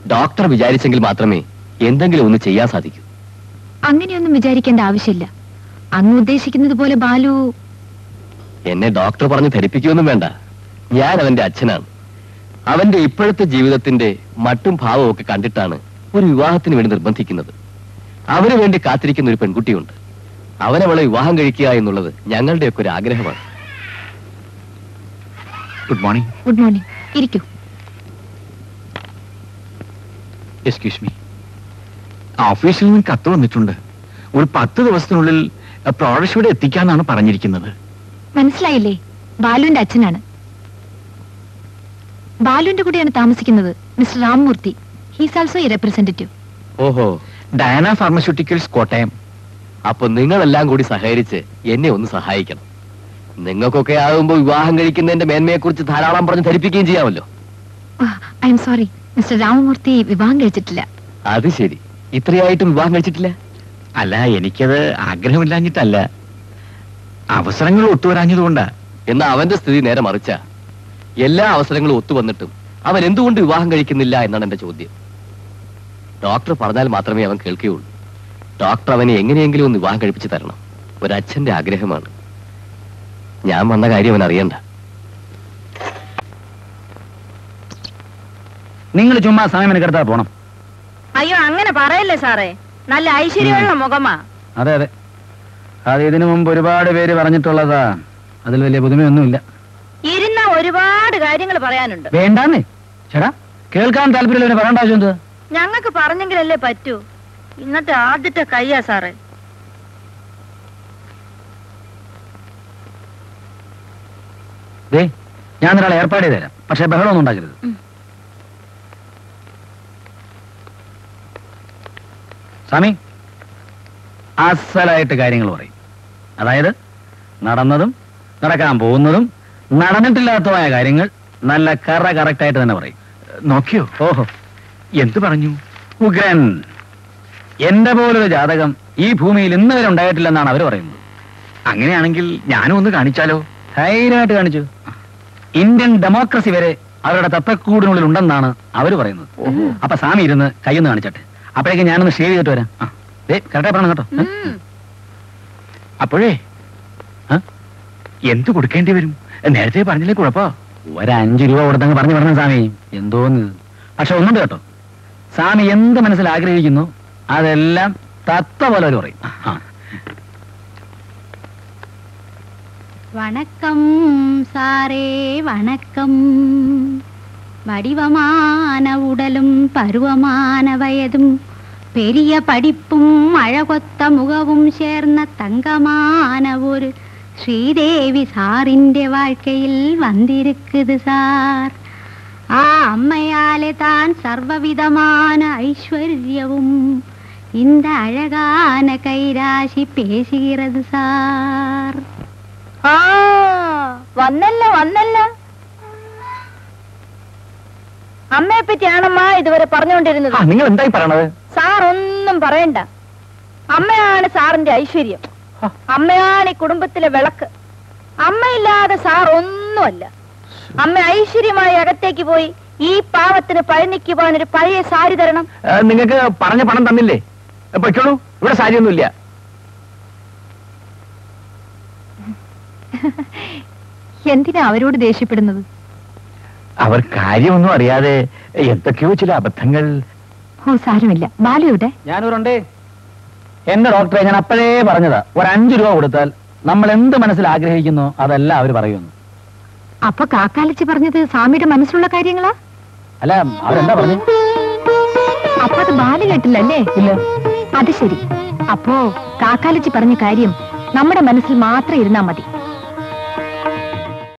Doctor വിചാരിച്ചെങ്കിൽ മാത്രമേ എന്തെങ്കിലും ഒന്ന് ചെയ്യാൻ സാധിക്കൂ. അങ്ങനെയൊന്നും വിചാരിക്കേണ്ട ആവശ്യമില്ല. അങ്ങ് ഉദ്ദേശിക്കുന്നത് പോലെ ബാലു... എന്നെ ഡോക്ടർ പറഞ്ഞ് ധരിപ്പിക്കുകയൊന്നും വേണ്ട. ഞാൻ അവന്റെ അച്ഛനാണ്. അവന്റെ ഇപ്പോഴത്തെ ജീവിതത്തിന്റെ മട്ടും ഭാവവും ഒക്കെ കണ്ടിട്ടാണ് ഒരു വിവാഹത്തിന് വേണ്ടി നിർബന്ധിക്കുന്നത്. അവന് വേണ്ടി കാത്തിരിക്കുന്ന ഒരു പെൺകുട്ടിയുണ്ട്. അവനവളെ വിവാഹം കഴിക്കുക എന്നുള്ളത് ഞങ്ങളുടെയൊക്കെ ഒരു ആഗ്രഹമാണ്. Good morning. Good morning. ഇരിക്കൂ. Excuse me. ഓഫീസിൽ നിന്ന് കത്ത് വന്നിട്ടുണ്ട്. ഒരു 10 ദിവസത്തിനുള്ളിൽ പ്രോഡക്ട്സ് ഇവിടെ എത്തിക്കാന്നാണ് പറഞ്ഞിരിക്കുന്നത്. മനസ്സിലായില്ലേ? ബാലുവിന്റെ അച്ഛനാണ്. ബാലുവിന്റെ കൂടെയാണ് താമസിക്കുന്നത് mister Ramamurthy. He's also a representative. ഓഹോ, ഡയാന ഫാർമസ്യൂട്ടിക്കൽസ്, കോട്ടയം. അപ്പൊ നിങ്ങളെല്ലാം കൂടി സഹകരിച്ച് എന്നെ ഒന്ന് സഹായിക്കണം. നിങ്ങൾക്കൊക്കെ ആകുമ്പോ വിവാഹം കഴിക്കുന്നതിന്റെ മേന്മയെ കുറിച്ച് ധാരാളം പറഞ്ഞ് ധരിപ്പിക്കുകയും ചെയ്യാമല്ലോ. I'm sorry, mister Ramamurthy വിവാഹം കഴിച്ചിട്ടില്ല. അത് ശരി. ഇത്രയായിട്ടും വിവാഹം കഴിച്ചിട്ടില്ല? അല്ല, എനിക്കത് ആഗ്രഹമില്ലാഞ്ഞിട്ടല്ല, അവസരങ്ങൾ ഒത്തുവരാഞ്ഞതുകൊണ്ടാ. എന്നാ അവന്റെ സ്ഥിതി നേരെ മറിച്ച. എല്ലാ അവസരങ്ങളും ഒത്തുവന്നിട്ടും അവൻ എന്തുകൊണ്ട് വിവാഹം കഴിക്കുന്നില്ല എന്നാണ് എന്റെ ചോദ്യം. ഡോക്ടർ പറഞ്ഞാൽ മാത്രമേ അവൻ കേൾക്കുകയുള്ളൂ. ഡോക്ടർ അവനെ എങ്ങനെയെങ്കിലും ഒന്ന് വിവാഹം കഴിപ്പിച്ച് തരണം. ഒരച്ഛന്റെ ആഗ്രഹമാണ്. ഞാൻ വന്ന കാര്യം അവൻ അറിയണ്ട. നിങ്ങൾ ചുമ്മാ സമയം എടുത്താൽ പോണം. അയ്യോ, അങ്ങനെ പറയല്ലേ സാറേ. നല്ല ഐശ്വര്യമുള്ള മുഖമാ. അതെ അതെ, അത് ഇതിനു മുമ്പ് ഒരുപാട് പേര് പറഞ്ഞിട്ടുള്ളതാ. അതിൽ വലിയ പുതുമയൊന്നുമില്ല. ഇരുന്ന ഒരുപാട് കാര്യങ്ങൾ പറയാനുണ്ട്. വേണ്ടാന്നേ ചേട്ടാ, കേൾക്കാൻ താല്പര്യമില്ല. പറയേണ്ട ആവശ്യം എന്താ? ഞങ്ങൾക്ക് പറഞ്ഞെങ്കിലല്ലേ പറ്റൂ. ഇന്നത്തെ ആദ്യത്തെ കയ്യാ സാറേ. ഞാൻ ഒരാളെ ഏർപ്പാട് ചെയ്ത് തരാം, പക്ഷെ ബഹളമൊന്നും ഉണ്ടാക്കരുത്. സ്വാമി, അസലായിട്ട് കാര്യങ്ങൾ പറയും. അതായത് നടന്നതും നടക്കാൻ പോകുന്നതും നടന്നിട്ടില്ലാത്തതുമായ കാര്യങ്ങൾ നല്ല കറക്റ്റായിട്ട് തന്നെ പറയും. നോക്കിയോ? ഓഹോ, എന്തു പറഞ്ഞു? ഉഗ്രൻ. എന്റെ പോലൊരു ജാതകം ഈ ഭൂമിയിൽ ഇന്ന് വരെ ഉണ്ടായിട്ടില്ലെന്നാണ് അവർ പറയുന്നത്. അങ്ങനെയാണെങ്കിൽ ഞാനും ഒന്ന് കാണിച്ചാലോ? ധൈര്യമായിട്ട് കാണിച്ചു. ഇന്ത്യൻ ഡെമോക്രസി വരെ അവരുടെ തത്തക്കൂടിനുള്ളിൽ ഉണ്ടെന്നാണ് അവർ പറയുന്നത്. അപ്പൊ സ്വാമി ഇരുന്ന് കൈയൊന്ന് കാണിച്ചട്ടെ. അപ്പോഴേക്കും ഞാനൊന്ന് ഷേവ് ചെയ്തിട്ട് വരാം. കറക്റ്റായി പറയണം കേട്ടോ. അപ്പോഴേ എന്ത് കൊടുക്കേണ്ടി വരും? നേരത്തെ പറഞ്ഞില്ലേ കുഴപ്പോ? ഒരു 5 രൂപ കൊടുത്തങ്ങ് പറഞ്ഞു സ്വാമി. എന്തോന്ന്. പക്ഷെ ഒന്നുണ്ട് കേട്ടോ, സ്വാമി എന്ത് മനസ്സിൽ ആഗ്രഹിക്കുന്നു അതെല്ലാം തത്ത പോലെ അവർ പറയും. வணக்கம் சாரே வணக்கம். வடிவமான உடலும் பருவமான வயதும் பெரிய படிப்பும் அழகொத்த முகവും சேர்ന്ന தங்கமான ஒரு ஸ்ரீதேவி சாரிന്റെ வாழ்க்கையில் வந்திருக்குது சார். ആ അമ്മയാലെ താൻ സർവവിധமான ஐஸ்வர்யവും இந்த அழகான கைராசி பேசுகிறது സാർ. വന്നല്ല. അമ്മയെ പറ്റിയാണമ്മ ഇതുവരെ പറഞ്ഞുകൊണ്ടിരുന്നത്. നിങ്ങൾ എന്തായി പറയണത്? സാർ ഒന്നും പറയണ്ട. അമ്മയാണ് സാറിന്റെ ഐശ്വര്യം. അമ്മയാണ് ഈ കുടുംബത്തിലെ വിളക്ക്. അമ്മയില്ലാതെ സാർ ഒന്നുമല്ല. അമ്മ ഐശ്വര്യമായി അകത്തേക്ക് പോയി ഈ പാവത്തിന് പഴനിക്ക് പോകാൻ ഒരു പഴയ സാരി തരണം. നിങ്ങൾക്ക് പറഞ്ഞ പണം തന്നില്ലേ? പൊയ്ക്കോളൂ, ഇവിടെ സാരിയൊന്നുമില്ല. എന്തിനാ അവരോട് ദേഷ്യപ്പെടുന്നത്? അവർ കാര്യമൊന്നും അറിയാതെ എന്തൊക്കെയോ ചില അബദ്ധങ്ങൾ. ഓ സാരമില്ല. ബാലുവിടെ? ഞാനൂറുണ്ടേ. എന്റെ ഡോക്ടറെ ഞാൻ അപ്പോഴേ പറഞ്ഞതാ, ഒരു 5 രൂപ കൊടുത്താൽ നമ്മൾ എന്ത് മനസ്സിൽ ആഗ്രഹിക്കുന്നോ അതെല്ലാം അവർ പറയുന്നു. അപ്പൊ കാക്കാലിച്ചി പറഞ്ഞത് സ്വാമിയുടെ മനസ്സിലുള്ള കാര്യങ്ങളാ? അല്ല, അവരെന്താ പറഞ്ഞു? അപ്പൊ അത് ബാലു കേട്ടില്ലല്ലേ? ഇല്ല. അത് ശരി. അപ്പോ കാക്കാലിച്ചി പറഞ്ഞ കാര്യം നമ്മുടെ മനസ്സിൽ മാത്രം ഇരുന്നാ മതി.